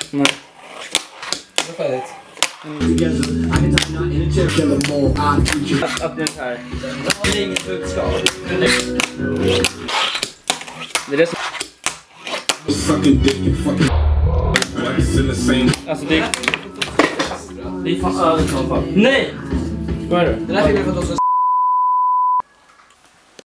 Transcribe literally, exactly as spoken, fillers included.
Nej. Det är färdigt. Öppna den här. Det är inget budskap. Det är det som... Alltså det är... Det är fan övrigt i alla fall. Nej! Vad är det? Den här filmen är för att de